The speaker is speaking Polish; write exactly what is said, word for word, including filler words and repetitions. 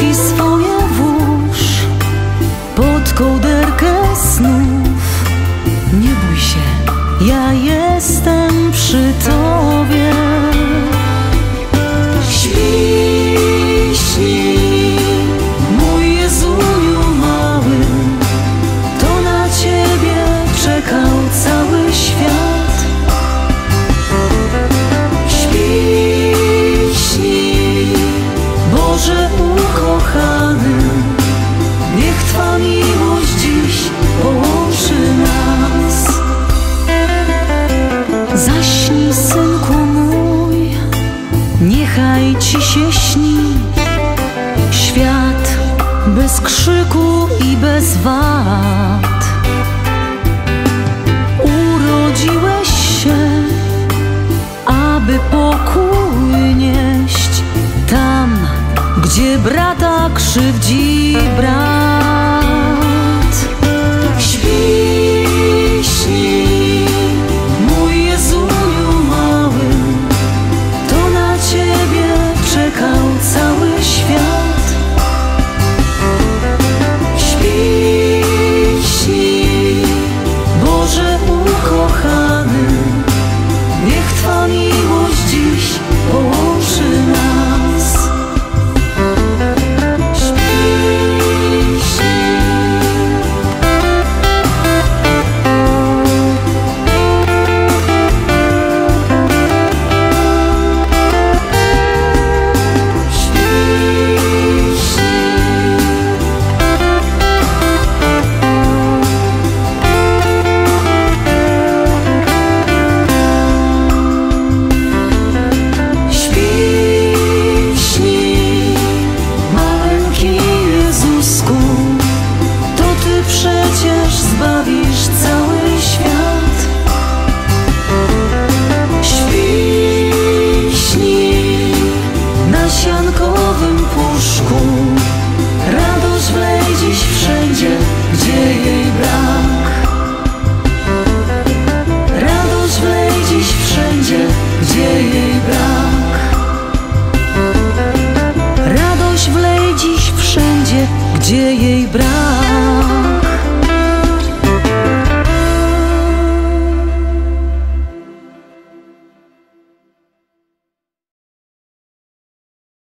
rączki swoje włóż pod kołderkę snów. Nie bój się, ja jestem przy Tobie. Śpij, śnij, mój Jezuniu mały, to na Ciebie czekał cały świat. Śpij, śnij, Boże ukochany, niech Twa miłość dziś połączy nas. Zaśnij, synku mój, niechaj Ci się śni świat bez krzyku i bez wad. Urodziłeś się, aby pokój nieść tam, gdzie brata krzywdzi brat. Śpij, śnij, mój Jezuniu mały, to na Ciebie czekał cały świat. Śpij, śnij, Boże ukochany, niech Twa miłość dziś połączy nas. Śpij, śnij. Śpij, śnij. Śpij, śnij, maleńki Jezusku, to Ty przecież zbawisz cały świat. Śpij, śnij, na siankowym puszku, radość wlej dziś wszędzie, gdzie jej brak. Radość wlej dziś wszędzie, gdzie jej brak. Radość wlej dziś wszędzie, gdzie jej brak.